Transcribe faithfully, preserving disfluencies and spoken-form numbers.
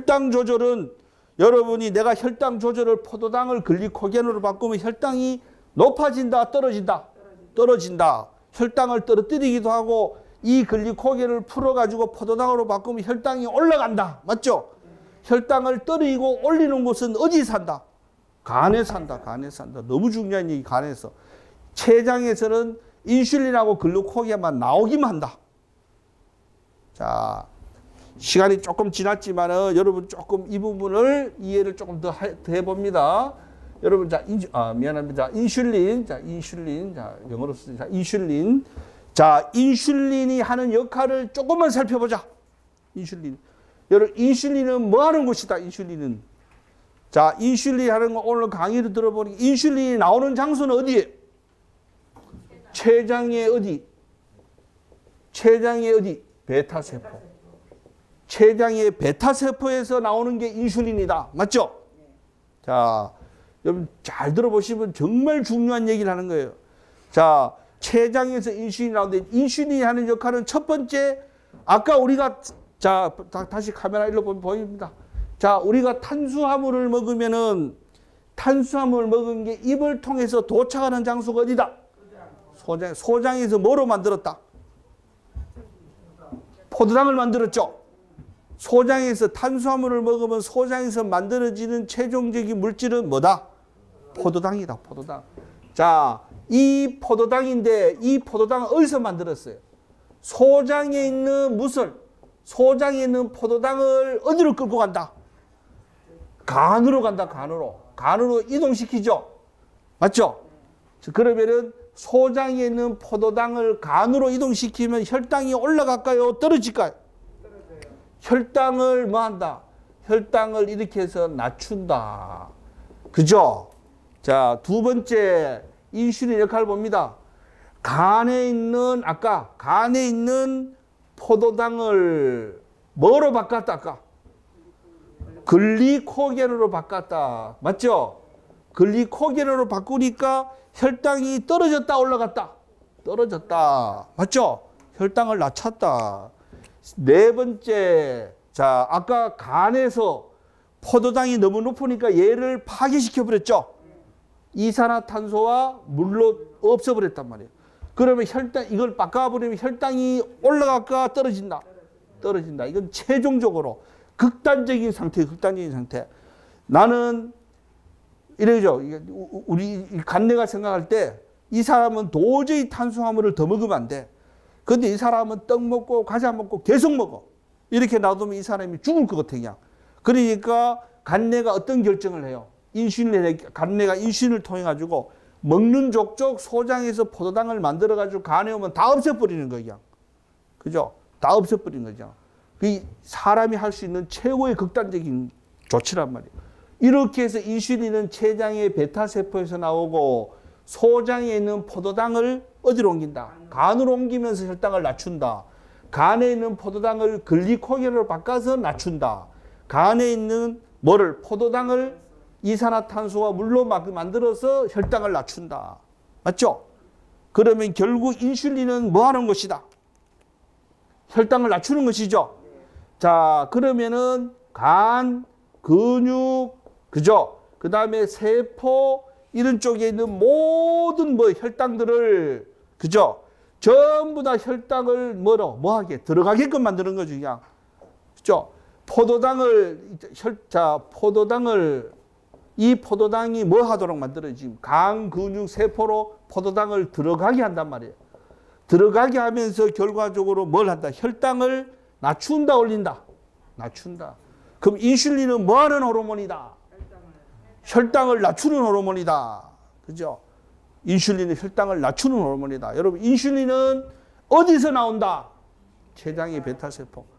혈당 조절은 여러분이 내가 혈당 조절을 포도당을 글리코겐으로 바꾸면 혈당이 높아진다, 떨어진다? 떨어진다. 혈당을 떨어뜨리기도 하고 이 글리코겐을 풀어가지고 포도당으로 바꾸면 혈당이 올라간다. 맞죠? 혈당을 떨어지고 올리는 곳은 어디 산다? 간에 산다. 간에 산다. 너무 중요한 얘기, 간에서. 췌장에서는 인슐린하고 글루코겐만 나오기만 한다. 자, 시간이 조금 지났지만은 여러분 조금 이 부분을 이해를 조금 더, 하, 더 해봅니다. 여러분, 자, 인, 아, 미안합니다. 인슐린, 자, 인슐린, 자, 영어로 쓰자. 인슐린. 자, 인슐린이 하는 역할을 조금만 살펴보자. 인슐린. 여러분, 인슐린은 뭐 하는 곳이다, 인슐린은. 자, 인슐린 하는 거 오늘 강의를 들어보니 인슐린이 나오는 장소는 어디에? 췌장의 어디? 췌장의 어디? 베타세포. 췌장의 베타세포에서 나오는 게 인슐린이다. 맞죠? 자, 여러분 잘 들어보시면 정말 중요한 얘기를 하는 거예요. 자, 췌장에서 인슐린이 나오는데 인슐린이 하는 역할은 첫 번째, 아까 우리가, 자, 다시 카메라 일로 보면 보입니다. 자, 우리가 탄수화물을 먹으면은 탄수화물을 먹은 게 입을 통해서 도착하는 장소가 어디다? 소장. 소장에서 뭐로 만들었다? 포도당을 만들었죠. 소장에서 탄수화물을 먹으면 소장에서 만들어지는 최종적인 물질은 뭐다? 포도당이다. 포도당. 자, 이 포도당인데 이 포도당은 어디서 만들었어요? 소장에 있는 무슨? 소장에 있는 포도당을 어디로 끌고 간다? 간으로 간다. 간으로. 간으로 이동시키죠. 맞죠? 그러면은 소장에 있는 포도당을 간으로 이동시키면 혈당이 올라갈까요? 떨어질까요? 떨어져요. 혈당을 뭐 한다? 혈당을 이렇게 해서 낮춘다. 그죠? 자, 두 번째 인슐린 역할을 봅니다. 간에 있는, 아까 간에 있는 포도당을 뭐로 바꿨다? 아까 글리코겐으로 바꿨다. 맞죠? 글리코겐으로 바꾸니까 혈당이 떨어졌다, 올라갔다? 떨어졌다. 맞죠? 혈당을 낮췄다. 네 번째, 자, 아까 간에서 포도당이 너무 높으니까 얘를 파괴시켜버렸죠? 이산화탄소와 물로 없애버렸단 말이에요. 그러면 혈당, 이걸 바꿔버리면 혈당이 올라갈까, 떨어진다? 떨어진다. 이건 최종적으로 극단적인 상태, 극단적인 상태. 나는 이래죠. 우리 간내가 생각할 때 이 사람은 도저히 탄수화물을 더 먹으면 안 돼. 근데 이 사람은 떡 먹고 과자 먹고 계속 먹어. 이렇게 놔두면 이 사람이 죽을 것 같아, 그냥. 그러니까 간내가 어떤 결정을 해요? 인슐린, 간내가 인슐린을 통해 가지고 먹는 족족 소장에서 포도당을 만들어 가지고 간에 오면 다 없애버리는 거야, 그냥. 그죠? 다 없애버리는 거죠. 그 사람이 할 수 있는 최고의 극단적인 조치란 말이에요. 이렇게 해서 인슐린은 췌장의 베타세포에서 나오고 소장에 있는 포도당을 어디로 옮긴다? 간으로 옮기면서 혈당을 낮춘다. 간에 있는 포도당을 글리코겐으로 바꿔서 낮춘다. 간에 있는 뭐를? 포도당을 이산화탄소와 물로 만들어서 혈당을 낮춘다. 맞죠? 그러면 결국 인슐린은 뭐 하는 것이다? 혈당을 낮추는 것이죠. 자, 그러면은 간, 근육, 그죠? 그 다음에 세포, 이런 쪽에 있는 모든 뭐 혈당들을, 그죠? 전부 다 혈당을 뭐로, 뭐하게, 들어가게끔 만드는 거죠, 그냥. 그죠? 포도당을, 혈, 자, 포도당을, 이 포도당이 뭐 하도록 만들어지지? 간, 근육, 세포로 포도당을 들어가게 한단 말이에요. 들어가게 하면서 결과적으로 뭘 한다? 혈당을 낮춘다, 올린다? 낮춘다. 그럼 인슐린은 뭐 하는 호르몬이다? 혈당을 낮추는 호르몬이다. 그죠? 인슐린은 혈당을 낮추는 호르몬이다. 여러분, 인슐린은 어디서 나온다? 췌장의 베타세포.